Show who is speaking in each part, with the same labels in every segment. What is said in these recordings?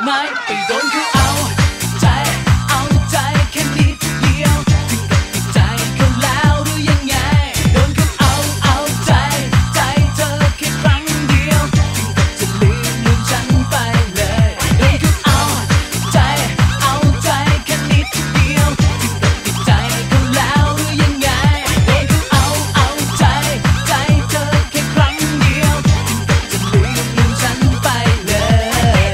Speaker 1: ไหมไปโดนเขาเอาใจเอาใจแค่นิดเดียวถึงกับติดใจเขาแล้วหรือยังไงโดนเขาเอาใจใจเธอแค่ครั้งเดียวถึงกับจะลืมฉันไปเลยโดนเขาเอาใจแค่นิดเดียวถึงกับติดใจเขาแล้วหรือยังไงโดนเขาเอาใจใจเธอแค่ครั้งเดียวถึงกับจะลืมฉันไปเลย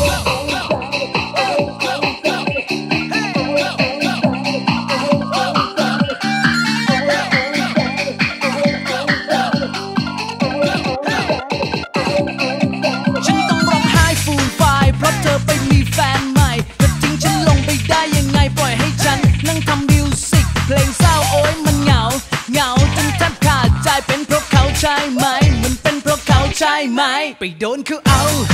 Speaker 1: ฉันต้องร้องไห้ฟูมฟายเพราะเธอไปมีแฟนใหม่เธอทิ้งฉันลงไปได้ยังไงปล่อยให้ฉันนั่งทำมิวสิกเพลงเศร้าโอ๊ยมันเหงาจนแทบขาดใจเป็นเพราะเขาใช่ไหมมันเป็นเพราะเขาใช่ไหมไปโดนเขาเอา